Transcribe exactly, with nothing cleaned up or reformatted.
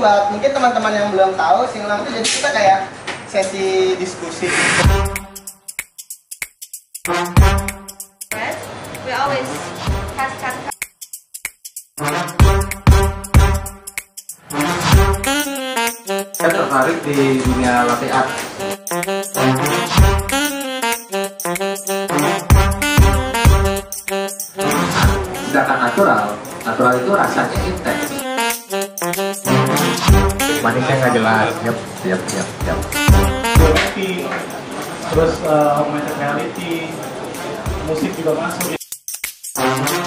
buat mungkin teman-teman yang belum tahu singlang itu jadi kita kayak sesi diskusi. We always cut cut cut. Saya tertarik di dunia latte art. Sedangkan natural, natural itu rasanya intens. Manisnya nggak jelas. Yap, yap, yap, yap. Geometri, terus uh, augmented reality, musik juga masuk.